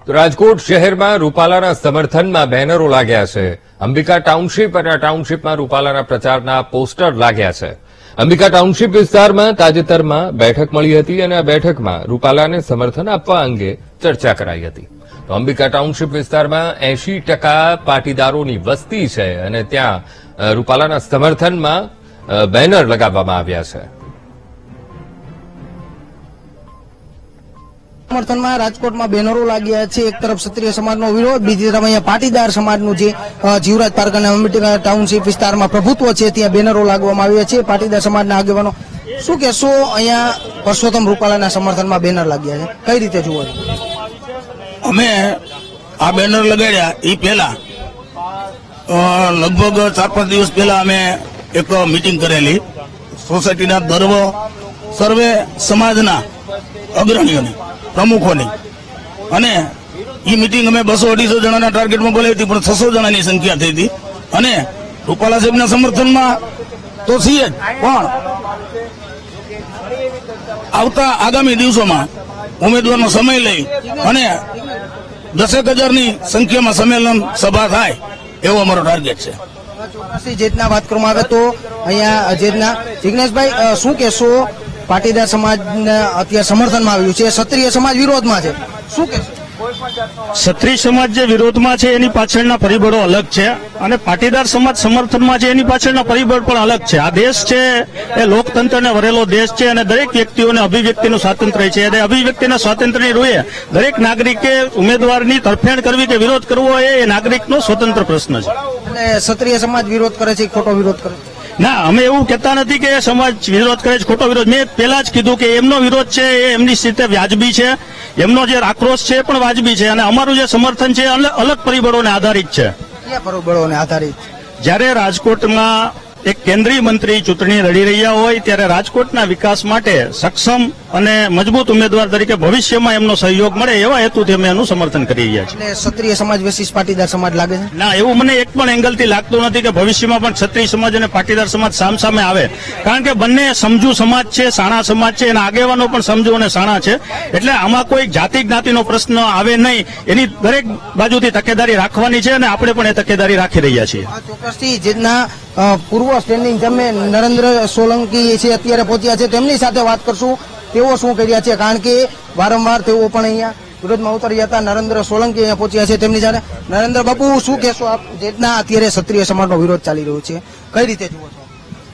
તો રાજકોટ શહેરમાં રૂપાલાના સમર્થનમાં બેનરો લાગ્યા છે। અંબિકા ટાઉનશીપ અને ટાઉનશીપમાં રૂપાલાના પ્રચારના પોસ્ટર લાગ્યા છે। અંબિકા ટાઉનશીપ વિસ્તારમાં તાજેતરમાં બેઠક મળી હતી અને આ બેઠકમાં રૂપાલાને સમર્થન આપવા અંગે ચર્ચા કરાઈ હતી। તો અંબિકા ટાઉનશીપ વિસ્તારમાં 80% પાટીદારોની વસ્તી છે અને ત્યાં રૂપાલાના સમર્થનમાં બેનર લગાવવામાં આવ્યા છે। समर्थનમાં રાજકોટમાં બેનરો લાગ્યા છે। એક તરફ ક્ષત્રિય સમાજનો વિરોધ, બીજી તરફ અહીંયા પાટીદાર સમાજનું જે જીવરાજ પાર્ક અને અંબિકા ટાઉનશીપ વિસ્તારમાં પ્રભુત્વ છે ત્યાં બેનરો લાગવામાં આવ્યા છે। પાટીદાર સમાજના આગેવાનો શું કહેશો, અહીંયા પરસોત્તમ રૂપાલાના સમર્થનમાં બેનર લાગ્યા છે, કઈ રીતે જુઓ છો? અમે આ બેનર લગાડ્યા એ પહેલા લગભગ 4-5 દિવસ પહેલા અમે એક મીટિંગ કરેલી સોસાયટીના સર્વે સમાજના અગ્રણીઓની, પ્રમુખોની, અને એ મીટિંગ અમે 200-250 જણાના ટાર્ગેટમાં બોલાવી હતી, પણ 600 જણાની સંખ્યા થઈ હતી। અને રૂપાલા સાહેબના સમર્થનમાં તો છીએ જ, પણ આવતા આગામી દિવસોમાં ઉમેદવારનો સમય લઈ અને 10,000ની સંખ્યામાં સંમેલન સભા થાય એવો અમારો ટાર્ગેટ છે। ચોક્કસથી જેતના વાત કરવામાં આવે તો અહીંયા જેતના જિગ્નેશભાઈ શું કહેશો, પાટીદાર સમાજને અત્યારે સમર્થનમાં આવ્યું છે, ક્ષત્રિય સમાજ વિરોધમાં છે, શું કહેશો? ક્ષત્રિય સમાજ જે વિરોધમાં છે એની પાછળના પરિબળો અલગ છે અને પાટીદાર સમાજ સમર્થનમાં છે એની પાછળના પરિબળ પણ અલગ છે। આ દેશ છે એ લોકતંત્રને વરેલો દેશ છે અને દરેક વ્યક્તિઓને અભિવ્યક્તિનું સ્વાતંત્ર્ય છે અને અભિવ્યક્તિના સ્વાતંત્ર્યની રૂએ દરેક નાગરિકે ઉમેદવારની તરફેણ કરવી કે વિરોધ કરવો એ નાગરિકનો સ્વતંત્ર પ્રશ્ન છે। એટલે ક્ષત્રિય સમાજ વિરોધ કરે છે, ખોટો વિરોધ કરે છે? ના, અમે એવું કહેતા નથી કે સમાજ વિરોધ કરે છે, ખોટો વિરોધ। મેં પહેલા જ કીધું કે એમનો વિરોધ છે એ એમની સ્થિતિ વ્યાજબી છે, એમનો જે આક્રોશ છે એ પણ વાજબી છે અને અમારું જે સમર્થન છે અલગ પરિબળોને આધારિત છે। કયા પરિબળોને આધારિત? જ્યારે રાજકોટમાં એક કેન્દ્રીય મંત્રી ચૂંટણી લડી રહ્યા હોય ત્યારે રાજકોટના વિકાસ માટે સક્ષમ અને મજબૂત ઉમેદવાર તરીકે ભવિષ્યમાં એમનો સહયોગ મળે એવા હેતુથી અમે એનું સમર્થન કરી રહ્યા છીએ। એટલે ક્ષત્રિય સમાજ versus પાટીદાર સમાજ લાગે છે? ના, એવું મને એક પણ એંગલથી લાગતું નથી કે ભવિષ્યમાં પણ ક્ષત્રિય સમાજ અને પાટીદાર સમાજ સામસામે આવે, કારણ કે બંને સમજુ સમાજ છે, સાણા સમાજ છે, એના આગેવાનો પણ સમજુ અને સાણા છે, એટલે આમાં કોઈ જાતિ જ્ઞાતિનો પ્રશ્ન આવે નહીં એની દરેક બાજુથી તકેદારી રાખવાની છે અને આપણે પણ એ તકેદારી રાખી રહ્યા છીએ। ચોક્કસથી જેના પૂર્વ સ્ટેન્ડિંગ ચેરમેન નરેન્દ્ર સોલંકી છે અત્યારે પહોંચ્યા છે, તેમની સાથે વાત કરશું તેઓ શું કરી રહ્યા છે, કારણ કે વારંવાર તેઓ પણ અહીંયા વિરોધમાં ઉતર્યા હતા। નરેન્દ્ર સોલંકી અહીંયા પહોંચ્યા છે તેમની સાથે। નરેન્દ્ર બાપુ, શું કહેશો આપ, જેટના અત્યારે ક્ષત્રિય સમાજનો વિરોધ ચાલી રહ્યો છે, કઈ રીતે જુઓ છો?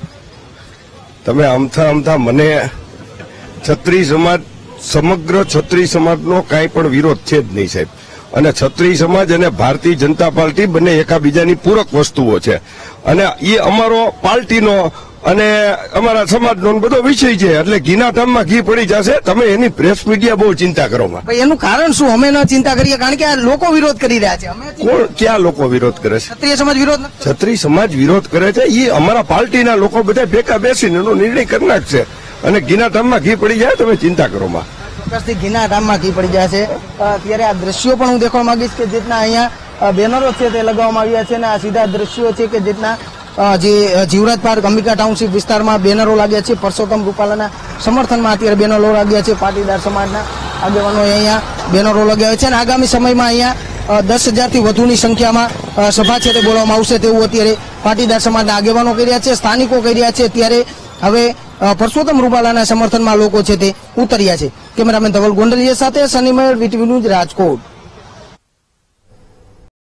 તમે આમથા મને ક્ષત્રિય સમાજ, સમગ્ર ક્ષત્રિય સમાજનો કાંઈ પણ વિરોધ છે જ નહીં સાહેબ, અને ક્ષત્રિય સમાજ અને ભારતીય જનતા પાર્ટી બંને એકાબીજાની પૂરક વસ્તુઓ છે અને એ અમારો પાર્ટીનો અને અમારા સમાજનો બધો વિષય છે, એટલે ઘીના ટામમાં ઘી પડી જશે। તમે એની પ્રેસ મીડિયા બહુ ચિંતા કરો માં। એનું કારણ શું? અમે ન ચિંતા કરીએ, કારણ કે આ લોકો વિરોધ કરી રહ્યા છે। કોણ, ક્યાં લોકો વિરોધ કરે છે? ક્ષત્રિય સમાજ વિરોધ? ક્ષત્રિય સમાજ વિરોધ કરે છે એ અમારા પાર્ટીના લોકો બધા ભેગા બેસીને એનો નિર્ણય કરી નાખશે અને ઘીના ટામમાં ઘી પડી જાય, તમે ચિંતા કરો માં। ચોક્કસથી ઘીના ટામમાં ઘી પડી જાય છે। અત્યારે આ દ્રશ્યો પણ હું દેખવા માંગીશ કે જેટના અહીંયા બેનરો છે તે લગાવવામાં આવ્યા છે અને આ સીધા દ્રશ્યો છે કે જેટના જે જીવરાજ પાર્ક અંબિકા ટાઉનશીપ વિસ્તારમાં બેનરો લાગ્યા છે। પરસોત્તમ રૂપાલાના સમર્થનમાં અત્યારે બેનરો લાગ્યા છે। પાટીદાર સમાજના આગેવાનોએ અહીંયા બેનરો લગાવ્યા છે અને આગામી સમયમાં અહીંયા 10,000થી વધુની સંખ્યામાં સભા છે તે બોલાવવામાં આવશે તેવું અત્યારે પાટીદાર સમાજના આગેવાનો કહી રહ્યા છે, સ્થાનિકો કહી રહ્યા છે। ત્યારે હવે પરસોત્તમ રૂપાલાના સમર્થનમાં લોકો છે તે ઉતર્યા છે। કેમેરામેન ધવલ ગોંડલિયા સાથે સની મયુર, વીટીવી ન્યૂઝ, રાજકોટ।